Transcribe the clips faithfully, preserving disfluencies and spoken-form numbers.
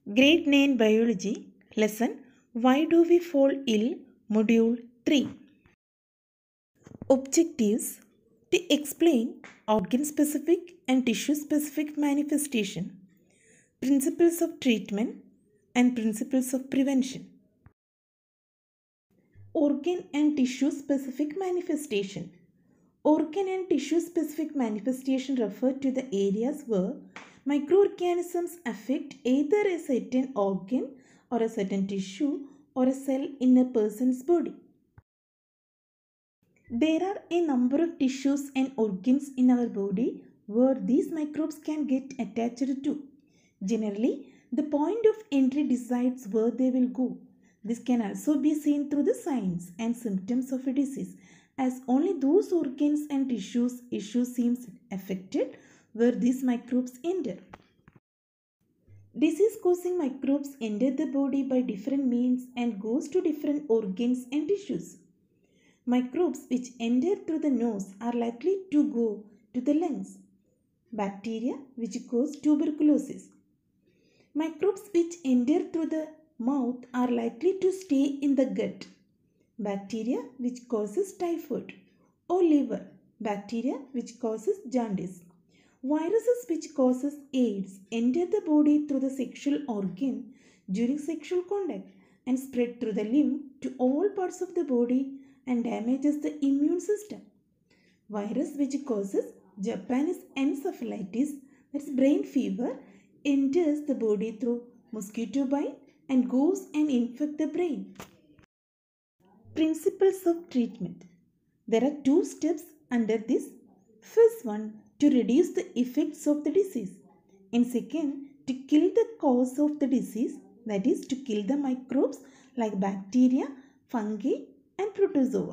Grade nine Biology Lesson Why Do We Fall Ill? Module three. Objectives: to explain organ specific and tissue specific manifestation, principles of treatment, and principles of prevention. Organ and tissue specific manifestation. Organ and tissue specific manifestation refer to the areas where microorganisms affect either a certain organ or a certain tissue or a cell in a person's body. There are a number of tissues and organs in our body where these microbes can get attached to. Generally, the point of entry decides where they will go. This can also be seen through the signs and symptoms of a disease, as only those organs and tissues issue seems affected where these microbes enter. Disease causing microbes enter the body by different means and goes to different organs and tissues. Microbes which enter through the nose are likely to go to the lungs. Bacteria which cause tuberculosis. Microbes which enter through the mouth are likely to stay in the gut. Bacteria which causes typhoid or liver. Bacteria which causes jaundice. Viruses which causes AIDS enter the body through the sexual organ during sexual contact and spread through the limb to all parts of the body and damages the immune system. Virus which causes Japanese encephalitis, that's brain fever, enters the body through mosquito bite and goes and infect the brain. Principles of treatment. There are two steps under this. First one, to reduce the effects of the disease. And second, to kill the cause of the disease, that is to kill the microbes like bacteria, fungi, and protozoa.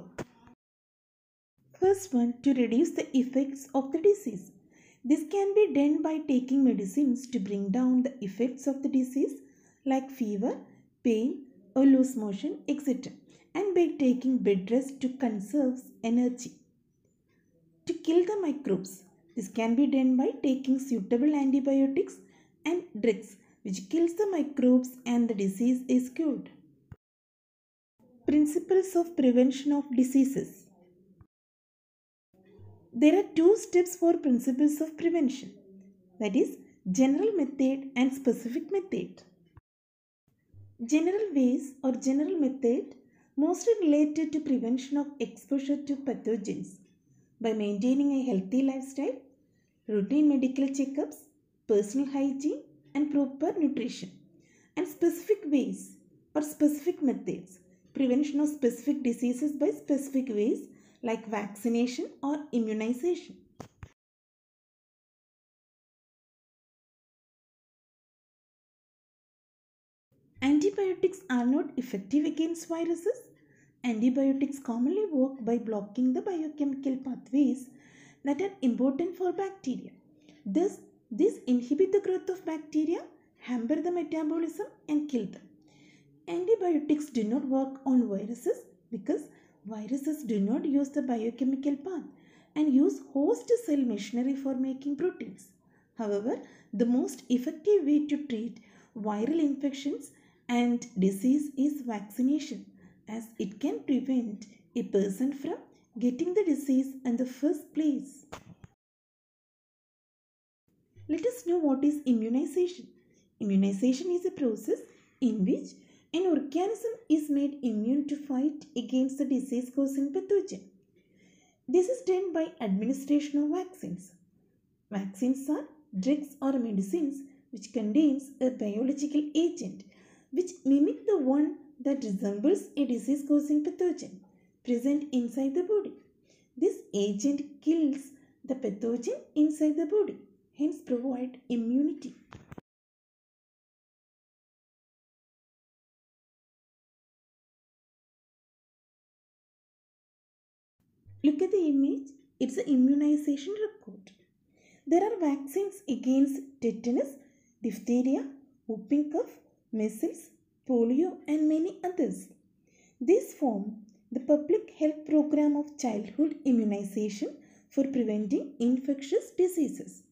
First one, to reduce the effects of the disease. This can be done by taking medicines to bring down the effects of the disease like fever, pain, or loose motion, et cetera, and by taking bed rest to conserve energy. To kill the microbes. This can be done by taking suitable antibiotics and drugs which kills the microbes and the disease is cured. Principles of prevention of diseases. There are two steps for principles of prevention, that is general method and specific method. General ways or general method mostly related to prevention of exposure to pathogens by maintaining a healthy lifestyle, routine medical checkups, personal hygiene, and proper nutrition. And specific ways or specific methods, prevention of specific diseases by specific ways like vaccination or immunization. Antibiotics are not effective against viruses. Antibiotics commonly work by blocking the biochemical pathways that are important for bacteria. Thus, these inhibit the growth of bacteria, hamper the metabolism, and kill them. Antibiotics do not work on viruses because viruses do not use the biochemical path and use host cell machinery for making proteins. However, the most effective way to treat viral infections and disease is vaccination, as it can prevent a person from getting the disease in the first place. Let us know what is immunization. Immunization is a process in which an organism is made immune to fight against the disease-causing pathogen. This is done by administration of vaccines. Vaccines are drugs or medicines which contains a biological agent which mimic the one that resembles a disease-causing pathogen present inside the body. This agent kills the pathogen inside the body, hence provide immunity. Look at the image, it's an immunization record. There are vaccines against tetanus, diphtheria, whooping cough, measles, polio, and many others. These form the public health program of childhood immunization for preventing infectious diseases.